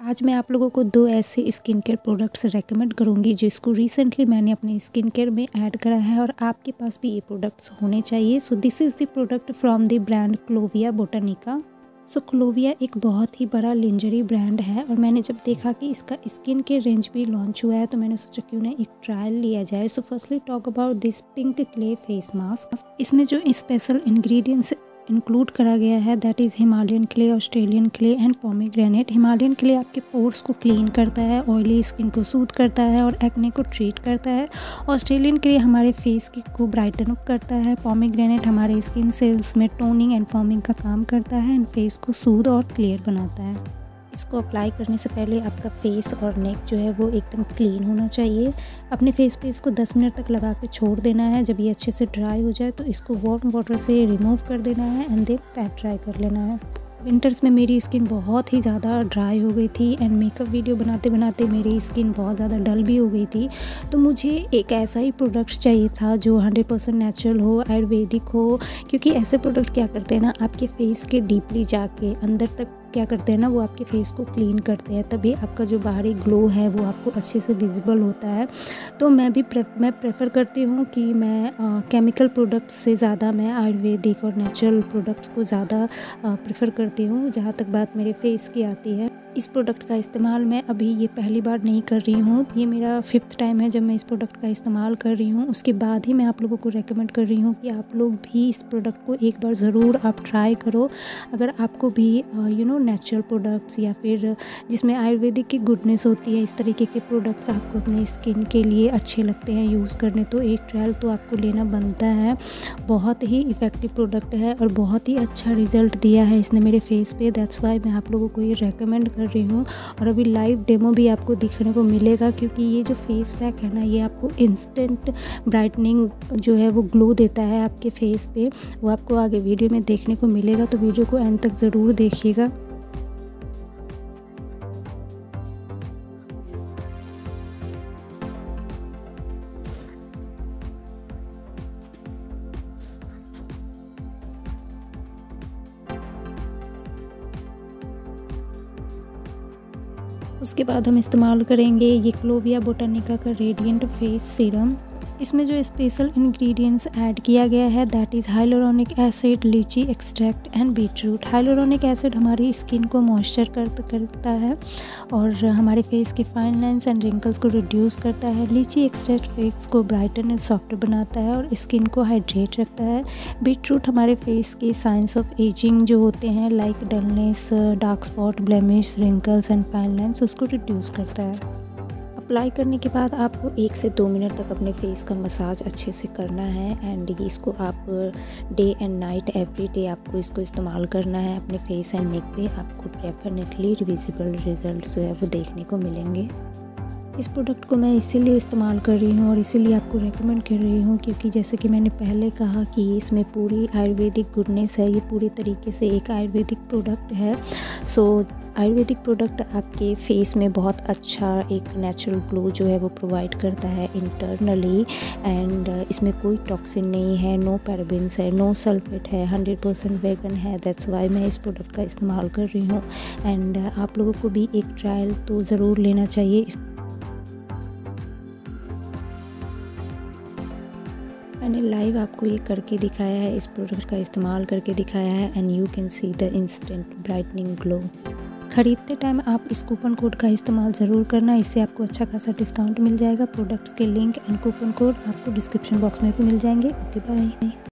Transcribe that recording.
आज मैं आप लोगों को 2 ऐसे स्किन केयर प्रोडक्ट्स रेकमेंड करूंगी जिसको रिसेंटली मैंने अपने स्किन केयर में ऐड करा है और आपके पास भी ये प्रोडक्ट्स होने चाहिए। So this is the product from the brand Clovia Botanica. So Clovia एक बहुत ही बड़ा लिंजरी ब्रांड है और मैंने जब देखा कि इसका स्किन केयर रेंज भी लॉन्च हुआ है तो मैंने सोचा क्यों ना एक ट्रायल लिया जाए। So firstly talk about this pink clay face mask. इसमें जो स्पेशल इंग्रेडिएंट्स इंक्लूड करा गया है that is Himalayan clay, Australian clay and pomegranate. Himalayan clay आपके पोर्स को क्लीन करता है, ऑयली स्किन को सूद करता है और एक्ने को ट्रीट करता है। ऑस्ट्रेलियन क्ले हमारे फेस को ब्राइटन अप करता है। पोमीग्रेनेट हमारे स्किन सेल्स में टोनिंग एंड फॉर्मिंग का काम करता है एंड फेस को सूद और क्लियर बनाता है। इसको अप्लाई करने से पहले आपका फेस और नेक जो है वो एकदम क्लीन होना चाहिए। अपने फेस पे इसको 10 मिनट तक लगा के छोड़ देना है। जब ये अच्छे से ड्राई हो जाए तो इसको वार्म वाटर से रिमूव कर देना है एंड देन पैट ड्राई कर लेना है। विंटर्स में मेरी स्किन बहुत ही ज़्यादा ड्राई हो गई थी एंड मेकअप वीडियो बनाते बनाते मेरी स्किन बहुत ज़्यादा डल भी हो गई थी। तो मुझे एक ऐसा ही प्रोडक्ट चाहिए था जो 100% नेचुरल हो, आयुर्वेदिक हो, क्योंकि ऐसे प्रोडक्ट क्या करते हैं ना आपके फेस के डीपली जाके अंदर तक क्या करते हैं ना वो आपके फेस को क्लीन करते हैं, तभी आपका जो बाहरी ग्लो है वो आपको अच्छे से विजिबल होता है। तो मैं प्रेफर करती हूँ कि मैं केमिकल प्रोडक्ट्स से ज़्यादा मैं आयुर्वेदिक और नेचुरल प्रोडक्ट्स को ज़्यादा प्रेफर करती हूँ जहाँ तक बात मेरे फेस की आती है। इस प्रोडक्ट का इस्तेमाल मैं अभी ये पहली बार नहीं कर रही हूँ, ये मेरा 5th टाइम है जब मैं इस प्रोडक्ट का इस्तेमाल कर रही हूँ। उसके बाद ही मैं आप लोगों को रेकमेंड कर रही हूँ कि आप लोग भी इस प्रोडक्ट को एक बार ज़रूर आप ट्राई करो। अगर आपको भी नेचुरल प्रोडक्ट्स या फिर जिसमें आयुर्वेदिक की गुडनेस होती है, इस तरीके के प्रोडक्ट्स आपको अपने स्किन के लिए अच्छे लगते हैं यूज़ करने, तो एक ट्रायल तो आपको लेना बनता है। बहुत ही इफ़ेक्टिव प्रोडक्ट है और बहुत ही अच्छा रिज़ल्ट दिया है इसने मेरे फेस पे। दैट्स वाई मैं आप लोगों को ये रेकमेंड कर रही हूँ और अभी लाइव डेमो भी आपको दिखने को मिलेगा, क्योंकि ये जो फेस पैक है ना ये आपको इंस्टेंट ब्राइटनिंग जो है वो ग्लो देता है आपके फेस पे। वो आपको आगे वीडियो में देखने को मिलेगा, तो वीडियो को एंड तक ज़रूर देखिएगा। उसके बाद हम इस्तेमाल करेंगे ये क्लोविया बोटानिका का रेडिएंट फेस सीरम। इसमें जो स्पेशल इंग्रेडिएंट्स ऐड किया गया है that is hyaluronic acid, lychee extract and beetroot. Hyaluronic acid हमारी स्किन को मॉइस्चर करता है और हमारे फेस के फाइन लाइंस एंड रिंकल्स को रिड्यूस करता है। लीची एक्सट्रैक्ट फेस को ब्राइटन एंड सॉफ्ट बनाता है और स्किन को हाइड्रेट रखता है। बीटरूट हमारे फेस के साइंस ऑफ एजिंग जो होते हैं like dullness, dark spot, blemish, wrinkles and fine lines, उसको रिड्यूस करता है। अप्लाई करने के बाद आपको 1 से 2 मिनट तक अपने फेस का मसाज अच्छे से करना है एंड इसको आप day and night every day आपको इसको इस्तेमाल करना है अपने फेस एंड नेक पे। आपको डेफिनेटली विजिबल रिजल्ट्स जो है वो देखने को मिलेंगे। इस प्रोडक्ट को मैं इसीलिए इस्तेमाल कर रही हूँ और इसीलिए आपको रेकमेंड कर रही हूँ क्योंकि जैसे कि मैंने पहले कहा कि इसमें पूरी आयुर्वेदिक गुडनेस है, ये पूरी तरीके से एक आयुर्वेदिक प्रोडक्ट है। सो आयुर्वेदिक प्रोडक्ट आपके फेस में बहुत अच्छा एक नेचुरल ग्लो जो है वो प्रोवाइड करता है इंटरनली एंड इसमें कोई टॉक्सिन नहीं है, नो पैराबेन्स है, नो सल्फेट है, 100% वेगन है। दैट्स वाई मैं इस प्रोडक्ट का इस्तेमाल कर रही हूँ एंड आप लोगों को भी एक ट्रायल तो ज़रूर लेना चाहिए। मैंने लाइव आपको ये करके दिखाया है, इस प्रोडक्ट का इस्तेमाल करके दिखाया है and you can see the instant brightening glow. खरीदते टाइम आप इस कूपन कोड का इस्तेमाल ज़रूर करना, इससे आपको अच्छा खासा डिस्काउंट मिल जाएगा। प्रोडक्ट्स के लिंक एंड कूपन कोड आपको डिस्क्रिप्शन बॉक्स में भी मिल जाएंगे। Okay bye.